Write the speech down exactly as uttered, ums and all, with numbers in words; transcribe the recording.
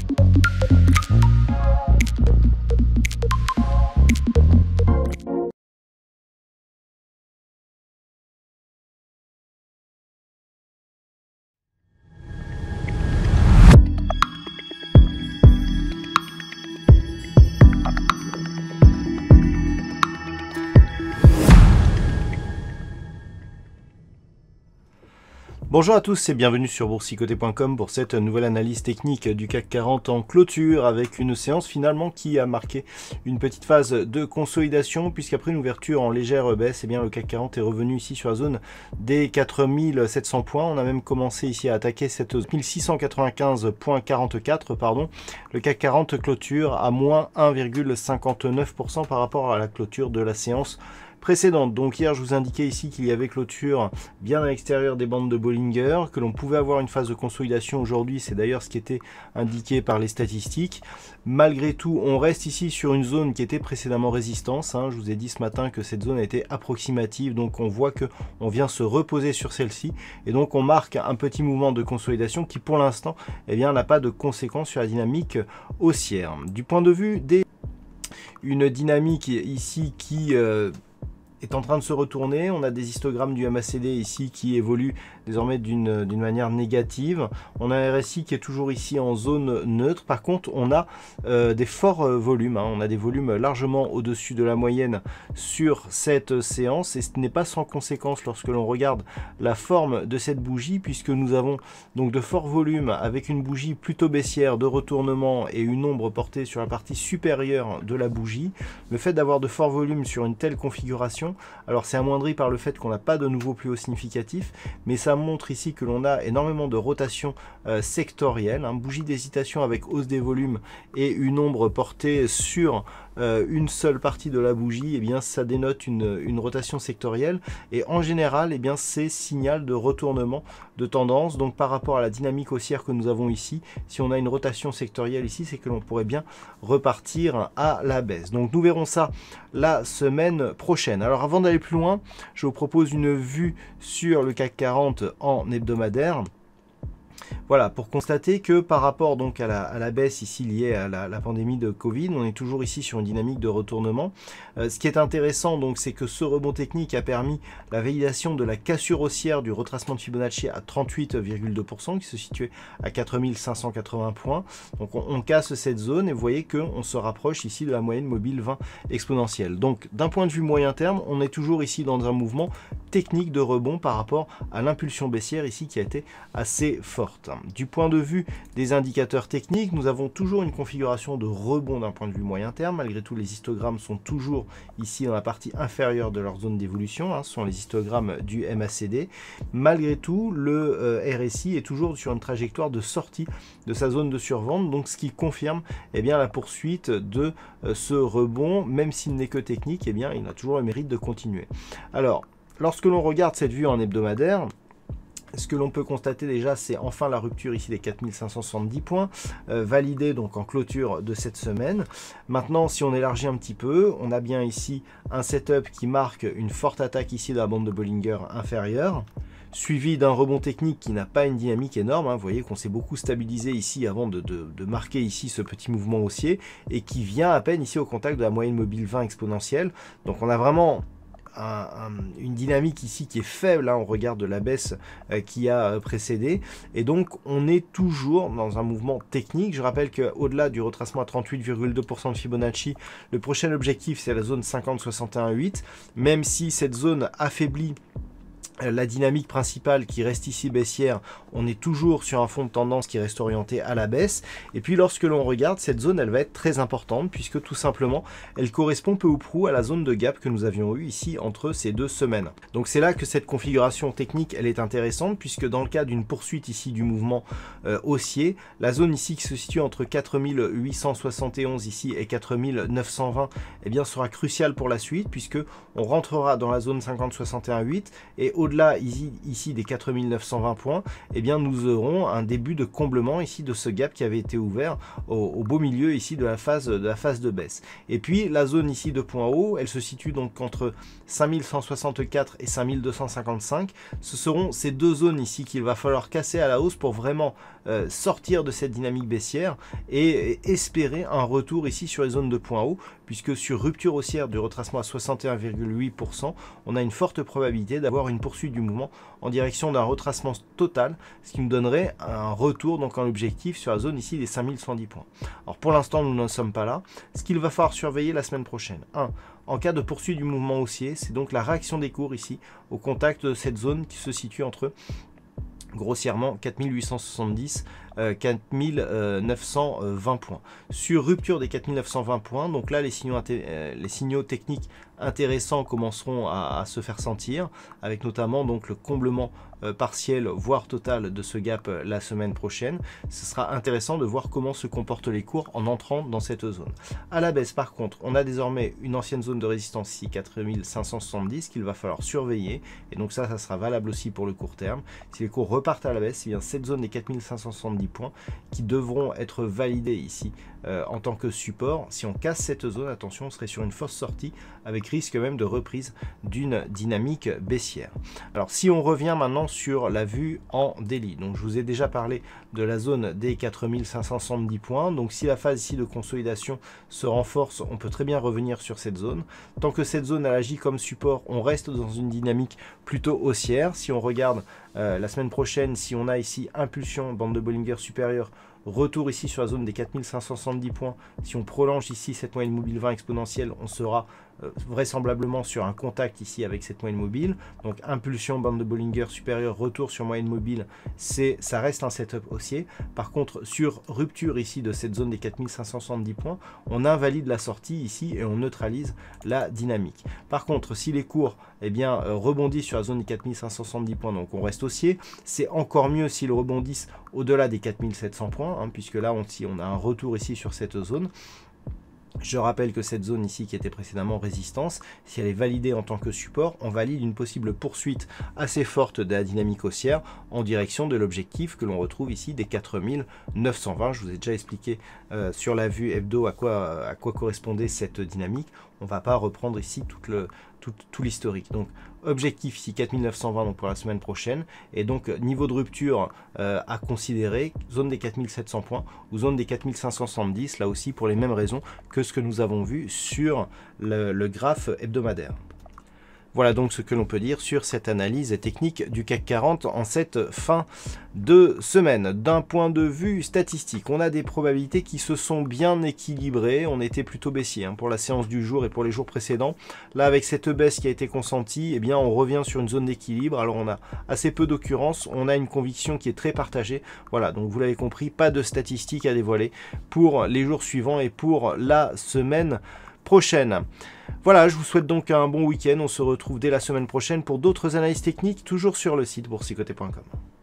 Bonjour à tous et bienvenue sur boursicoté point com pour cette nouvelle analyse technique du C A C quarante en clôture avec une séance finalement qui a marqué une petite phase de consolidation puisqu'après une ouverture en légère baisse, eh bien le C A C quarante est revenu ici sur la zone des quatre mille sept cents points. On a même commencé ici à attaquer cette mille six cent quatre-vingt-quinze virgule quarante-quatre, pardon. Le C A C quarante clôture à moins un virgule cinquante-neuf pour cent par rapport à la clôture de la séance précédente. Donc hier je vous indiquais ici qu'il y avait clôture bien à l'extérieur des bandes de Bollinger, que l'on pouvait avoir une phase de consolidation aujourd'hui, c'est d'ailleurs ce qui était indiqué par les statistiques. Malgré tout on reste ici sur une zone qui était précédemment résistance, hein. Je vous ai dit ce matin que cette zone était approximative, donc on voit que on vient se reposer sur celle-ci et donc on marque un petit mouvement de consolidation qui pour l'instant eh bien n'a pas de conséquences sur la dynamique haussière. Du point de vue des une dynamique ici qui euh, est en train de se retourner. On a des histogrammes du M A C D ici qui évoluent désormais d'une d'une manière négative. On a un R S I qui est toujours ici en zone neutre. Par contre, on a euh, des forts euh, volumes. Hein. On a des volumes largement au-dessus de la moyenne sur cette séance. Et ce n'est pas sans conséquence lorsque l'on regarde la forme de cette bougie, puisque nous avons donc de forts volumes avec une bougie plutôt baissière de retournement et une ombre portée sur la partie supérieure de la bougie. Le fait d'avoir de forts volumes sur une telle configuration, alors c'est amoindri par le fait qu'on n'a pas de nouveau plus haut significatif, mais ça montre ici que l'on a énormément de rotation euh, sectorielle, hein, bougie d'hésitation avec hausse des volumes et une ombre portée sur euh, une seule partie de la bougie, et eh bien ça dénote une, une rotation sectorielle et en général eh bien c'est signal de retournement de tendance. Donc par rapport à la dynamique haussière que nous avons ici, si on a une rotation sectorielle ici, c'est que l'on pourrait bien repartir à la baisse. Donc nous verrons ça la semaine prochaine. Alors avant d'aller plus loin, je vous propose une vue sur le C A C quarante en hebdomadaire. Voilà, pour constater que par rapport donc à la, à la baisse ici liée à la, la pandémie de Covid, on est toujours ici sur une dynamique de retournement. Euh, ce qui est intéressant donc, c'est que ce rebond technique a permis la validation de la cassure haussière du retracement de Fibonacci à trente-huit virgule deux pour cent qui se situait à quatre mille cinq cent quatre-vingts points. Donc on, on casse cette zone et vous voyez qu'on se rapproche ici de la moyenne mobile vingt exponentielle. Donc d'un point de vue moyen terme, on est toujours ici dans un mouvement technique de rebond par rapport à l'impulsion baissière ici qui a été assez forte. Du point de vue des indicateurs techniques, nous avons toujours une configuration de rebond d'un point de vue moyen terme. Malgré tout, les histogrammes sont toujours ici dans la partie inférieure de leur zone d'évolution. Hein, ce sont les histogrammes du M A C D. Malgré tout, le euh, R S I est toujours sur une trajectoire de sortie de sa zone de survente, donc ce qui confirme eh bien, la poursuite de euh, ce rebond, même s'il n'est que technique, eh bien, il a toujours le mérite de continuer. Alors, lorsque l'on regarde cette vue en hebdomadaire, ce que l'on peut constater déjà, c'est enfin la rupture ici des quatre mille cinq cent soixante-dix points, euh, validée donc en clôture de cette semaine. Maintenant, si on élargit un petit peu, on a bien ici un setup qui marque une forte attaque ici de la bande de Bollinger inférieure, suivi d'un rebond technique qui n'a pas une dynamique énorme. Hein. Vous voyez qu'on s'est beaucoup stabilisé ici avant de, de, de marquer ici ce petit mouvement haussier et qui vient à peine ici au contact de la moyenne mobile vingt exponentielle. Donc on a vraiment Un, un, une dynamique ici qui est faible, hein, on regarde de la baisse euh, qui a euh, précédé, et donc on est toujours dans un mouvement technique. Je rappelle qu'au-delà du retracement à trente-huit virgule deux pour cent de Fibonacci, le prochain objectif c'est la zone cinquante soixante et un virgule huit, même si cette zone affaiblit la dynamique principale qui reste ici baissière, on est toujours sur un fond de tendance qui reste orienté à la baisse. Et puis lorsque l'on regarde cette zone, elle va être très importante puisque tout simplement elle correspond peu ou prou à la zone de gap que nous avions eu ici entre ces deux semaines. Donc c'est là que cette configuration technique elle est intéressante, puisque dans le cas d'une poursuite ici du mouvement euh, haussier, la zone ici qui se situe entre quatre mille huit cent soixante et onze ici et quatre mille neuf cent vingt eh bien sera cruciale pour la suite, puisque on rentrera dans la zone cinquante soixante et un virgule huit et au au-delà ici, ici des quatre mille neuf cent vingt points, eh bien nous aurons un début de comblement ici de ce gap qui avait été ouvert au, au beau milieu ici de la phase de la phase de baisse. Et puis la zone ici de point haut, elle se situe donc entre cinq mille cent soixante-quatre et cinq mille deux cent cinquante-cinq. Ce seront ces deux zones ici qu'il va falloir casser à la hausse pour vraiment euh, sortir de cette dynamique baissière et, et espérer un retour ici sur les zones de point haut, puisque sur rupture haussière du retracement à soixante et un virgule huit pour cent, on a une forte probabilité d'avoir une poursuite du mouvement en direction d'un retracement total, ce qui nous donnerait un retour donc en objectif sur la zone ici des cinq mille cent dix points. Alors pour l'instant, nous n'en sommes pas là. Ce qu'il va falloir surveiller la semaine prochaine. un. En cas de poursuite du mouvement haussier, c'est donc la réaction des cours ici au contact de cette zone qui se situe entre grossièrement quatre mille huit cent soixante-dix, euh, quatre mille neuf cent vingt points. Sur rupture des quatre mille neuf cent vingt points, donc là les signaux, euh, les signaux techniques intéressants commenceront à, à se faire sentir, avec notamment donc le comblement euh, partiel voire total de ce gap euh, la semaine prochaine. Ce sera intéressant de voir comment se comportent les cours en entrant dans cette zone. À la baisse par contre, on a désormais une ancienne zone de résistance ici, quatre mille cinq cent soixante-dix, qu'il va falloir surveiller, et donc ça, ça sera valable aussi pour le court terme. Si les cours repartent à la baisse, c'est bien cette zone des quatre mille cinq cent soixante-dix points qui devront être validés ici euh, en tant que support. Si on casse cette zone, attention, on serait sur une fausse sortie avec risque même de reprise d'une dynamique baissière. Alors si on revient maintenant sur la vue en daily, donc je vous ai déjà parlé de la zone des quatre mille cinq cent soixante-dix points, donc si la phase ici de consolidation se renforce, on peut très bien revenir sur cette zone. Tant que cette zone elle agit comme support, on reste dans une dynamique plutôt haussière. Si on regarde euh, la semaine prochaine, si on a ici impulsion, bande de Bollinger supérieure, retour ici sur la zone des quatre mille cinq cent soixante-dix points, si on prolonge ici cette moyenne mobile vingt exponentielle, on sera euh, vraisemblablement sur un contact ici avec cette moyenne mobile. Donc impulsion, bande de Bollinger supérieure, retour sur moyenne mobile, c'est, ça reste un setup haussier. Par contre, sur rupture ici de cette zone des quatre mille cinq cent soixante-dix points, on invalide la sortie ici et on neutralise la dynamique. Par contre, si les cours eh bien, euh, rebondissent sur la zone des quatre mille cinq cent soixante-dix points, donc on reste haussier, c'est encore mieux s'ils rebondissent au-delà des quatre mille sept cents points, hein, puisque là on, si on a un retour ici sur cette zone. Je rappelle que cette zone ici qui était précédemment résistance, si elle est validée en tant que support, on valide une possible poursuite assez forte de la dynamique haussière en direction de l'objectif que l'on retrouve ici des quatre mille neuf cent vingt. Je vous ai déjà expliqué euh, sur la vue hebdo à quoi, à quoi correspondait cette dynamique. On ne va pas reprendre ici tout le, tout, tout l'historique. Donc objectif ici quatre mille neuf cent vingt donc pour la semaine prochaine, et donc niveau de rupture euh, à considérer, zone des quatre mille sept cents points ou zone des quatre mille cinq cent soixante-dix, là aussi pour les mêmes raisons que ce que nous avons vu sur le, le graphe hebdomadaire. Voilà donc ce que l'on peut dire sur cette analyse technique du C A C quarante en cette fin de semaine. D'un point de vue statistique, on a des probabilités qui se sont bien équilibrées. On était plutôt baissier hein, pour la séance du jour et pour les jours précédents. Là, avec cette baisse qui a été consentie, eh bien, on revient sur une zone d'équilibre. Alors, on a assez peu d'occurrences. On a une conviction qui est très partagée. Voilà, donc vous l'avez compris, pas de statistiques à dévoiler pour les jours suivants et pour la semaine prochaine. Voilà, je vous souhaite donc un bon week-end. On se retrouve dès la semaine prochaine pour d'autres analyses techniques, toujours sur le site boursicoté point com.